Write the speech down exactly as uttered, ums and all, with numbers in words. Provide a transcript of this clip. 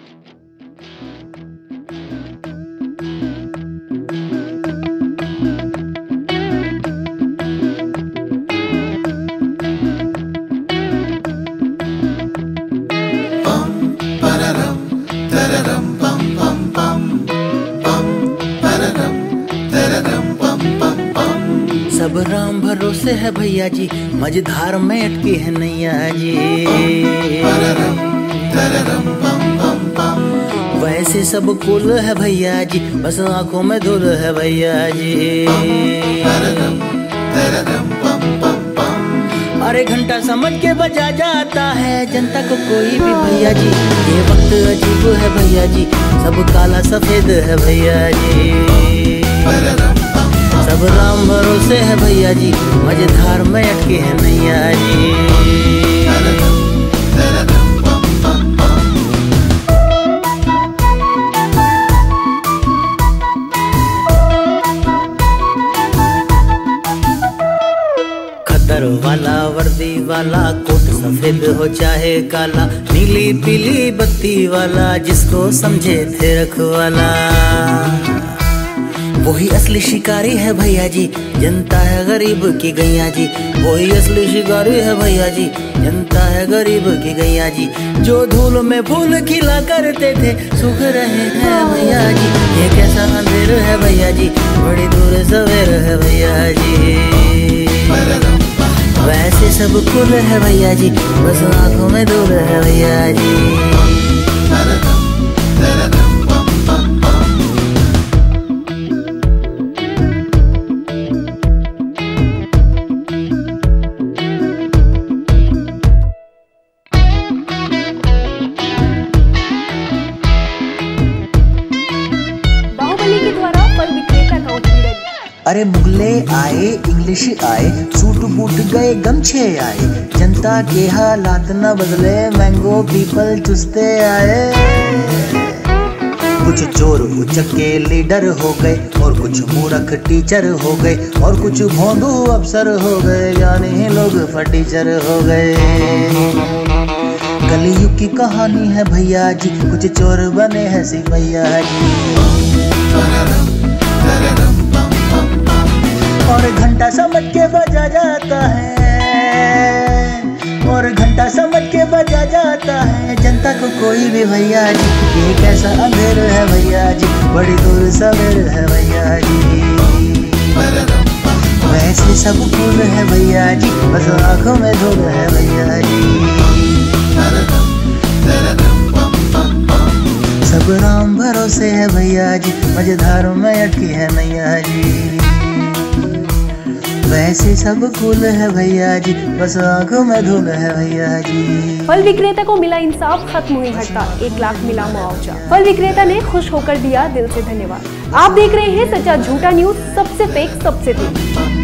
सब राम भरोसे है भैया जी, मझधार में अटकी है नैया जी। वैसे सब कुल है भैया जी, बस आंखों में धुल है भैया जी। अरे घंटा समझ के बजा जाता है जनता को कोई भी भैया जी। ये वक्त अजीब है भैया जी, सब काला सफेद है भैया जी। सब राम भरोसे है भैया जी, मझधार में अटके है नैया जी। खद्दर वाला वर्दी वाला, कोट सफेद हो चाहे काला, नीली पीली बत्ती वाला, जिसको समझे थे रखवाला, वही असली शिकारी है भैया जी। जनता है गरीब की गैया जी, वही असली शिकारी है भैया जी। जनता है गरीब की गैया जी, जो धूल में फूल खिला करते थे, सुख रहे हैं भैया जी। ये कैसा अंधेर है भैया जी, बड़ी दूर सवेर है भैया जी। वैसे सब कुल है भैया जी, बस आंखों में धूल है भैया जी। अरे मुगले आए, इंग्लिश आए, सूट बूट गए, गमछे आए, जनता के हालात न बदले, मैंगो पीपल चुसते आए। कुछ चोर उचक्के लीडर हो गए, और कुछ मूर्ख टीचर हो गए, और कुछ भोंदू अफसर हो गए, यानी लोग फटीचर हो गए। कलयुग की कहानी है भैया जी, कुछ चोर बने हैं सिपैया जी। और घंटा समझ के बजा जाता है, और घंटा समझ के बजा जाता है, जनता को कोई भी भैया जी। ये कैसा अंधेर है भैया जी, बड़ी दूर सवेर है भैया जी। वैसे सब कुल है भैया जी, बस आंखों में धूल है भैया जी। सब राम भरोसे है भैया जी, मझधार में अटकी है नैया जी। वैसे सब कुल है भैया जी, बस आंखों में धूल है भैया जी। फल विक्रेता को मिला इंसाफ, खत्म हुई हड़ताल, एक लाख मिला मुआवजा। फल विक्रेता ने खुश होकर दिया दिल से धन्यवाद। आप देख रहे हैं सच्चा झूठा न्यूज, सबसे फेक सबसे तेज।